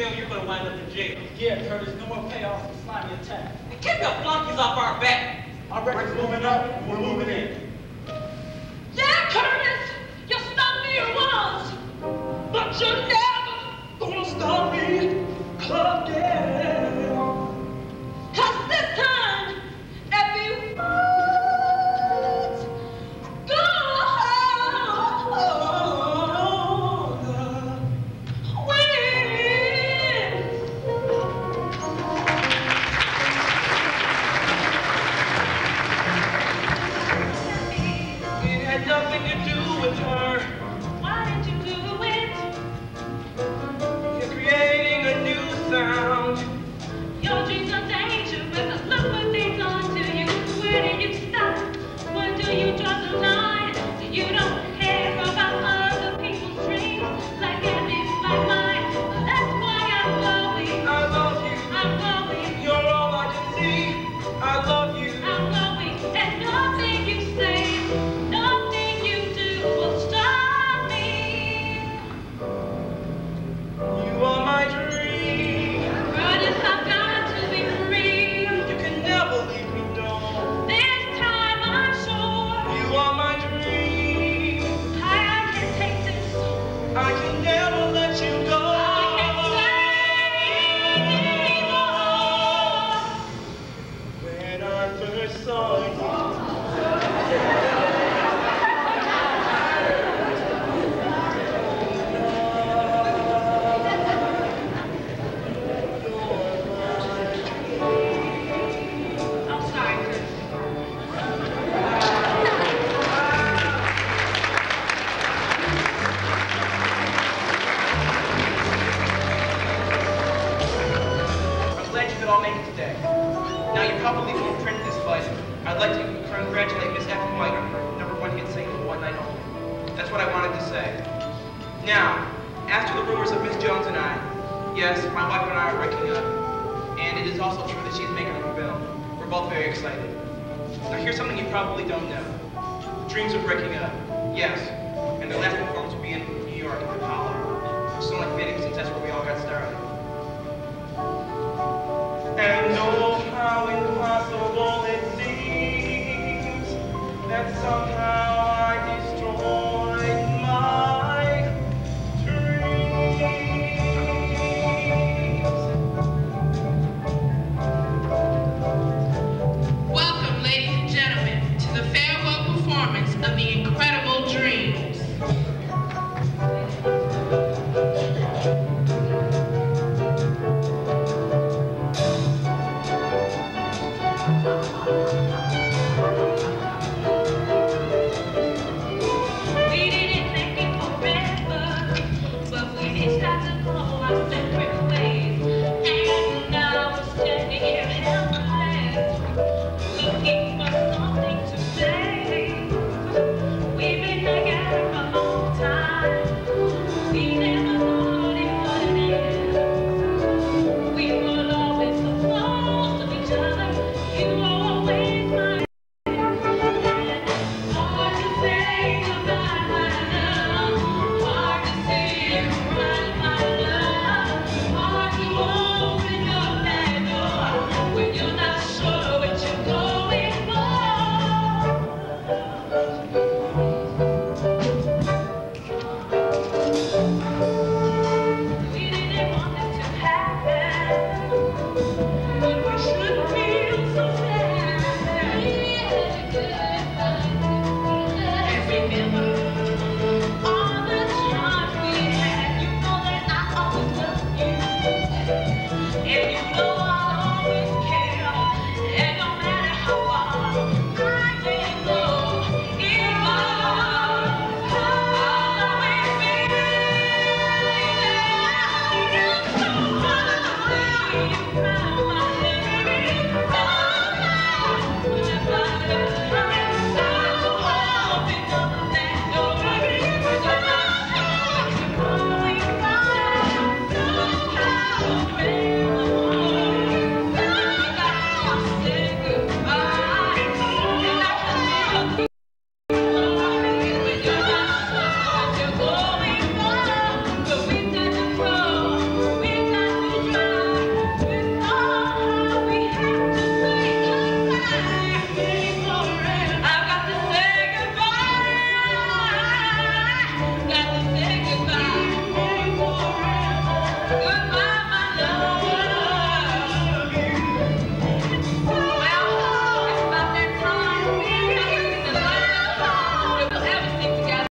fail, you're going to wind up in jail. Yeah, Curtis, no more payoffs for slimy attack. And keep the flunkies off our back. Our record's moving up, we're moving in. Yeah, Curtis, you stopped me once, but you're never gonna stop me again. 'Cause this time, every word's gonna win. It had nothing to do with her. Why did you do it? You're creating a new sound. Your dreams are dangerous. Look what they've done to you. Where do you stop? Where do you draw the line? You don't care about other people's dreams like mine. That's why I'm going. I love you. I'm going. You're all I can see. I love you. I'm going. And nothing you say, nothing you do will stop me. You are my dream. Curtis, I've got to be free. You can never leave me, no. This time I'm sure You are my dream. I can take this. I can never let you go. When I first saw you, I'm sorry, Curtis. I'm glad you could all make it today. Now, you probably won't print this, but I'd like to congratulate Miss Effie White on her #1 hit single, One Night Only. That's what I wanted to say. Now, as to the rumors of Miss Jones and I, yes, my wife and I are breaking up. And it is also true that she's making a film. We're both very excited. Now, here's something you probably don't know. Dreams are breaking up. Yes. And their last performance will be in New York at the Apollo. It's only fitting since that's where we all got started. and oh, how impossible it seems that somehow